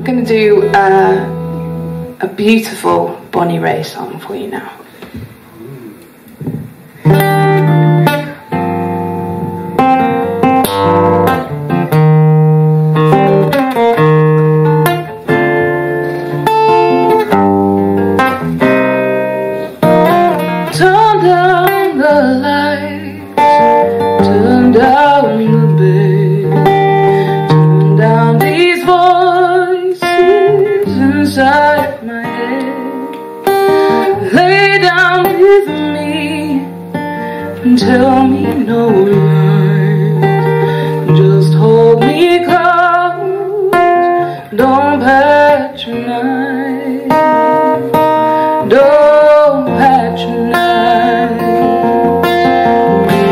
I'm going to do a beautiful Bonnie Raitt song for you now. Turn down the lights, turn down the bed, turn down these voices inside my head. Lay down with me and tell me no lies. Just hold me close, don't patronize, don't patronize me.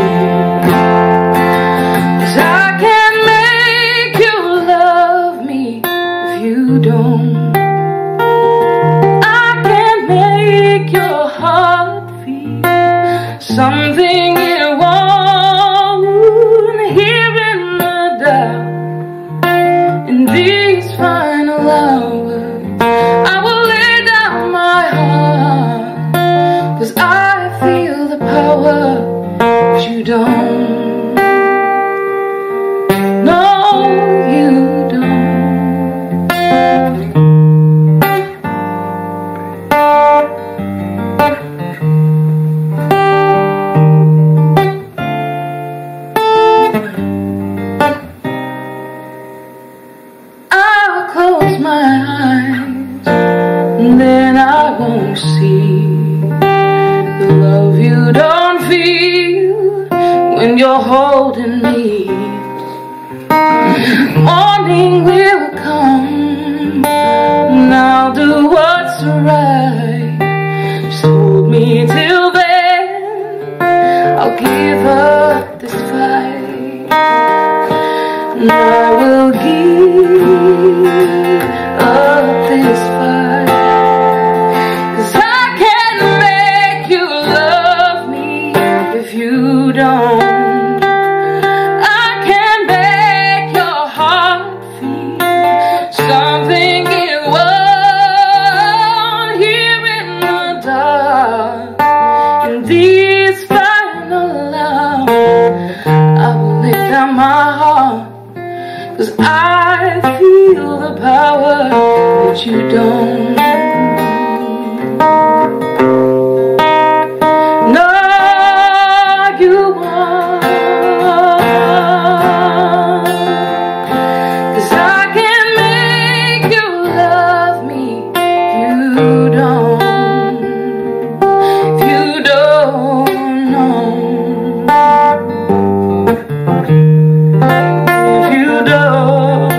'Cause I can't make you love me if you don't. I can't make your heart feel something it won't. Here in the dark, in these final hours, I will lay down my heart, 'cause I feel the power that you don't. No, you don't. I'll close my eyes and then I won't see the love you don't feel when you're holding me. Morning will come and I'll do what's right. Just hold me till then, I'll give up this fight, and I will give up this fight. 'Cause I can't make you love me if you don't. I can't make your heart feel something it won't. Here in the dark, in these final hours, I will lay down my heart, 'cause I feel the power that you don't. No, you won't. 'Cause I can't make you love me if you don't. If you don't know. If you don't.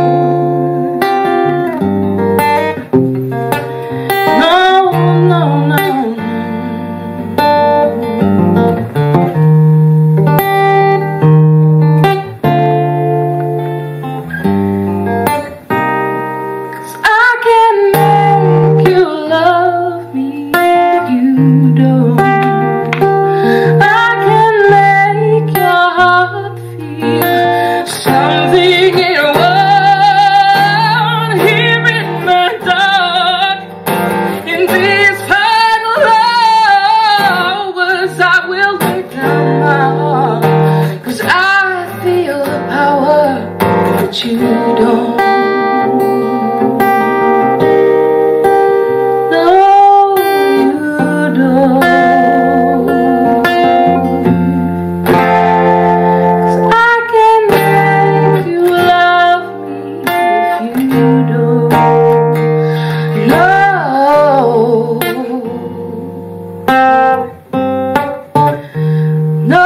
No, no, no. I can't make you love me if you don't. I can make your heart feel something it won't. Here in the dark, in these final hours, I will lay down my heart, 'cause I feel the power that you don't.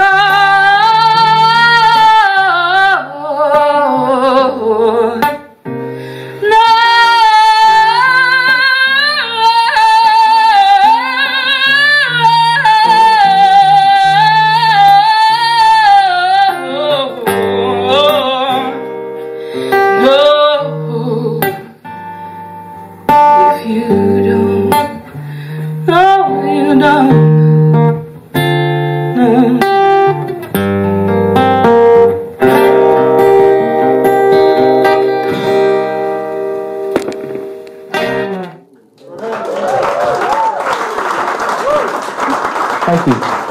No. Thank you.